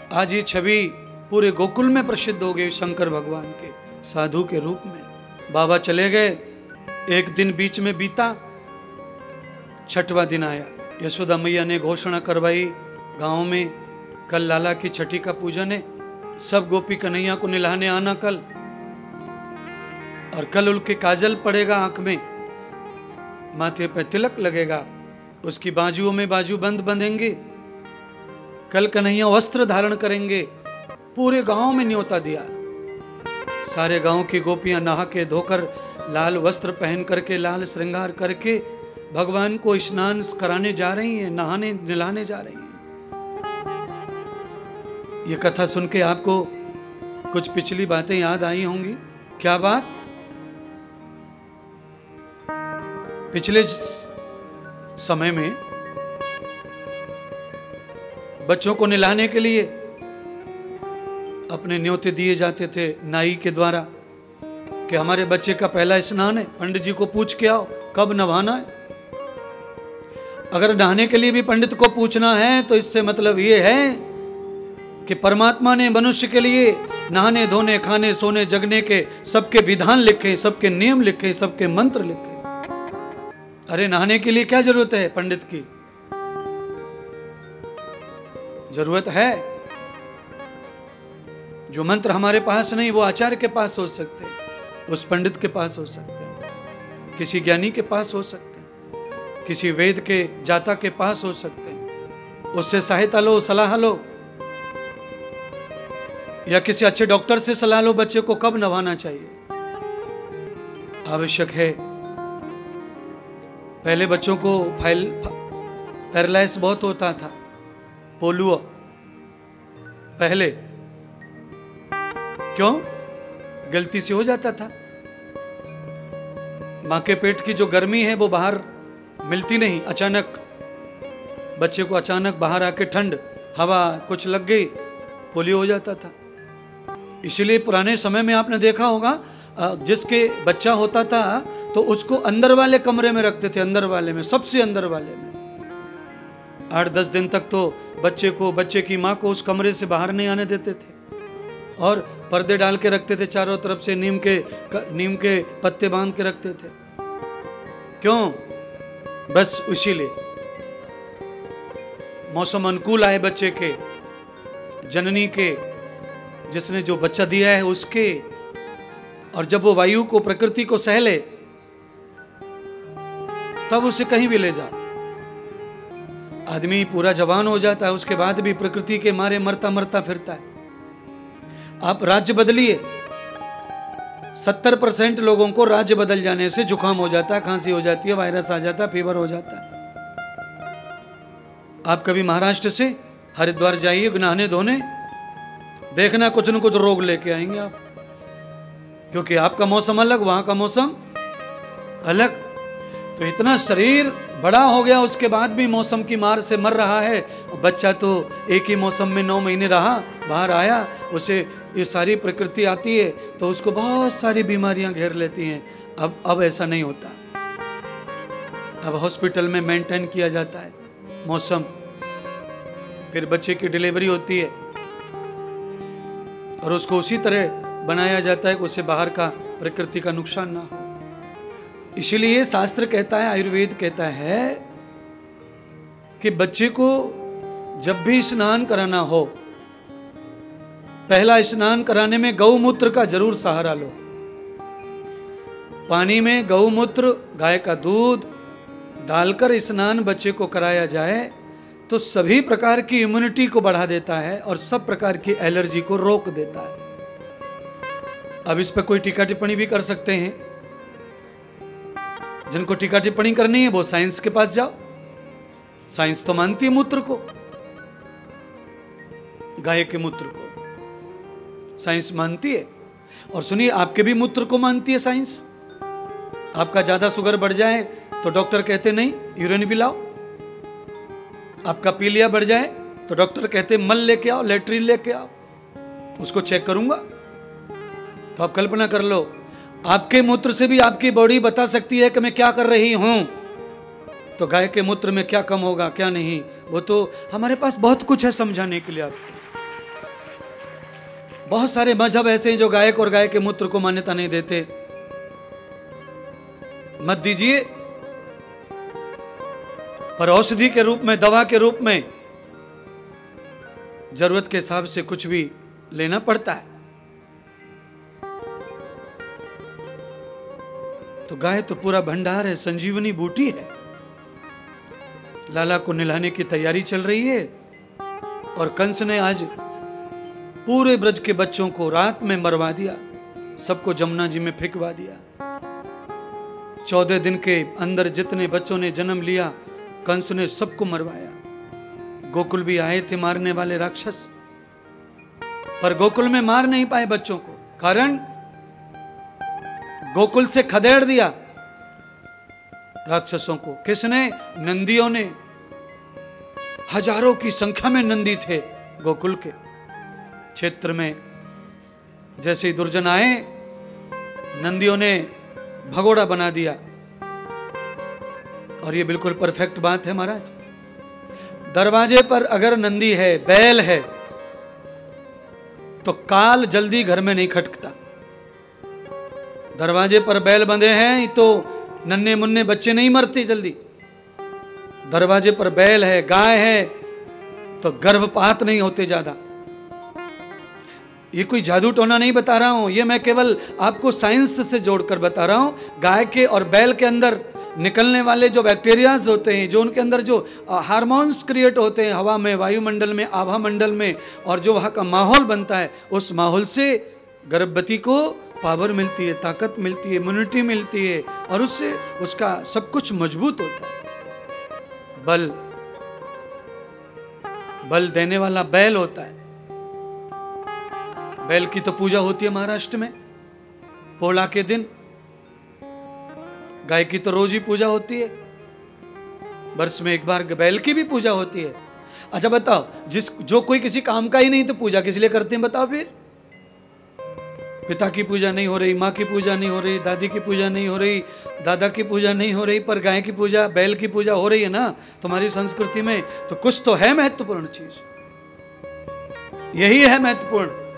आज ये छवि पूरे गोकुल में प्रसिद्ध हो गई शंकर भगवान के साधु के रूप में। बाबा चले गए, एक दिन बीच में बीता, छठवां दिन आया। यशोदा मैया ने घोषणा करवाई गांव में, कल लाला की छठी का पूजन है, सब गोपी कन्हैया को नहलाने आना कल, और कल उनके काजल पड़ेगा आंख में, माथे पे तिलक लगेगा, उसकी बाजुओं में बाजू बंद बंधेंगे, कल कन्हैया वस्त्र धारण करेंगे। पूरे गांव में न्योता दिया। सारे गांव की गोपियां नहा के धोकर लाल वस्त्र पहन करके, लाल श्रृंगार करके भगवान को स्नान कराने जा रही हैं, नहाने नहलाने जा रही हैं। ये कथा सुन के आपको कुछ पिछली बातें याद आई होंगी। क्या बात? पिछले समय में बच्चों को नहलाने के लिए अपने न्योते दिए जाते थे नाई के द्वारा कि हमारे बच्चे का पहला स्नान है, पंडित जी को पूछ के आओ कब नहाना है। अगर नहाने के लिए भी पंडित को पूछना है तो इससे मतलब ये है कि परमात्मा ने मनुष्य के लिए नहाने धोने खाने सोने जगने के सबके विधान लिखे, सबके नियम लिखे, सबके मंत्र लिखे। अरे नहाने के लिए क्या जरूरत है पंडित की? जरूरत है। जो मंत्र हमारे पास नहीं वो आचार्य के पास हो सकते हैं, उस पंडित के पास हो सकते हैं, किसी ज्ञानी के पास हो सकते हैं, किसी वेद के जाता के पास हो सकते हैं। उससे सहायता लो, सलाह लो, या किसी अच्छे डॉक्टर से सलाह लो बच्चे को कब नहाना चाहिए। आवश्यक है। पहले बच्चों को पैरालाइज बहुत होता था, पोलियो पहले, क्यों? गलती से हो जाता था। मां के पेट की जो गर्मी है वो बाहर मिलती नहीं, अचानक बच्चे को अचानक बाहर आके ठंड हवा कुछ लग गई, पोलियो हो जाता था। इसीलिए पुराने समय में आपने देखा होगा जिसके बच्चा होता था तो उसको अंदर वाले कमरे में रखते थे, अंदर वाले में, सबसे अंदर वाले में। 8-10 दिन तक तो बच्चे की माँ को उस कमरे से बाहर नहीं आने देते थे और पर्दे डाल के रखते थे चारों तरफ से, नीम के पत्ते बांध के रखते थे। क्यों? बस इसीलिए मौसम अनुकूल आए बच्चे के, जननी के, जिसने जो बच्चा दिया है उसके, और जब वो वायु को प्रकृति को सह ले तब उसे कहीं भी ले जा। आदमी पूरा जवान हो जाता है, उसके बाद भी प्रकृति के मारे मरता मरता फिरता है। आप राज्य बदलिए, 70% लोगों को राज्य बदल जाने से जुकाम हो जाता है, खांसी हो जाती है, वायरस आ जाता है, फीवर हो जाता है। आप कभी महाराष्ट्र से हरिद्वार जाइए नहाने धोने, देखना कुछ न कुछ रोग लेके आएंगे आप, क्योंकि आपका मौसम अलग, वहां का मौसम अलग। तो इतना शरीर बड़ा हो गया उसके बाद भी मौसम की मार से मर रहा है। बच्चा तो एक ही मौसम में 9 महीने रहा, बाहर आया, उसे ये सारी प्रकृति आती है तो उसको बहुत सारी बीमारियां घेर लेती हैं। अब ऐसा नहीं होता। अब हॉस्पिटल में मेंटेन किया जाता है मौसम, फिर बच्चे की डिलीवरी होती है और उसको उसी तरह बनाया जाता है कि उसे बाहर का प्रकृति का नुकसान ना हो। इसीलिए शास्त्र कहता है, आयुर्वेद कहता है कि बच्चे को जब भी स्नान कराना हो, पहला स्नान कराने में गौमूत्र का जरूर सहारा लो। पानी में गौमूत्र, गाय का दूध डालकर स्नान बच्चे को कराया जाए तो सभी प्रकार की इम्यूनिटी को बढ़ा देता है और सब प्रकार की एलर्जी को रोक देता है। अब इस पर कोई टीका टिप्पणी भी कर सकते हैं। जिनको टीका टिप्पणी करनी है वो साइंस के पास जाओ। साइंस तो मानती है मूत्र को, गाय के मूत्र को साइंस मानती है। और सुनिए, आपके भी मूत्र को मानती है साइंस। आपका ज्यादा शुगर बढ़ जाए तो डॉक्टर कहते नहीं यूरिन भी लाओ। आपका पीलिया बढ़ जाए तो डॉक्टर कहते मल लेके आओ, लेट्रिन लेके आओ, उसको चेक करूंगा। तो आप कल्पना कर लो, आपके मूत्र से भी आपकी बॉडी बता सकती है कि मैं क्या कर रही हूं। तो गाय के मूत्र में क्या कम होगा क्या नहीं, वो तो हमारे पास बहुत कुछ है समझाने के लिए आपको। बहुत सारे मजहब ऐसे हैं जो गाय और गाय के मूत्र को मान्यता नहीं देते। मत दीजिए, पर औषधि के रूप में, दवा के रूप में जरूरत के हिसाब से कुछ भी लेना पड़ता है। तो गाय तो पूरा भंडार है, संजीवनी बूटी है। लाला को निलाने की तैयारी चल रही है और कंस ने आज पूरे ब्रज के बच्चों को रात में मरवा दिया, सबको जमुना जी में फेंकवा दिया। 14 दिन के अंदर जितने बच्चों ने जन्म लिया कंस ने सबको मरवाया। गोकुल भी आए थे मारने वाले राक्षस, पर गोकुल में मार नहीं पाए बच्चों को। कारण गोकुल से खदेड़ दिया राक्षसों को। किसने? नंदियों ने। हजारों की संख्या में नंदी थे गोकुल के क्षेत्र में। जैसे ही दुर्जन आए, नंदियों ने भगोड़ा बना दिया। और ये बिल्कुल परफेक्ट बात है महाराज। दरवाजे पर अगर नंदी है, बैल है, तो काल जल्दी घर में नहीं खटकता। दरवाजे पर बैल बंधे हैं तो नन्हे मुन्ने बच्चे नहीं मरते जल्दी। दरवाजे पर बैल है, गाय है, तो गर्भपात नहीं होते ज्यादा। ये कोई जादू टोना नहीं बता रहा हूं, ये मैं केवल आपको साइंस से जोड़कर बता रहा हूं। गाय के और बैल के अंदर निकलने वाले जो बैक्टीरियाज होते हैं, जो उनके अंदर जो हार्मोन्स क्रिएट होते हैं हवा में, वायुमंडल में, आभा मंडल में, और जो वहाँ का माहौल बनता है, उस माहौल से गर्भवती को पावर मिलती है, ताकत मिलती है, इम्यूनिटी मिलती है, और उससे उसका सब कुछ मजबूत होता है। बल देने वाला बैल होता है। बैल की तो पूजा होती है महाराष्ट्र में पोला के दिन। गाय की तो रोज ही पूजा होती है, वर्ष में एक बार बैल की भी पूजा होती है। अच्छा बताओ, जो कोई किसी काम का ही नहीं तो पूजा किस लिए करते हैं बताओ फिर? पिता की पूजा नहीं हो रही, माँ की पूजा नहीं हो रही, दादी की पूजा नहीं हो रही, दादा की पूजा नहीं हो रही, पर गाय की पूजा, बैल की पूजा हो रही है ना तुम्हारी संस्कृति में। तो कुछ तो है महत्वपूर्ण चीज, यही है महत्वपूर्ण।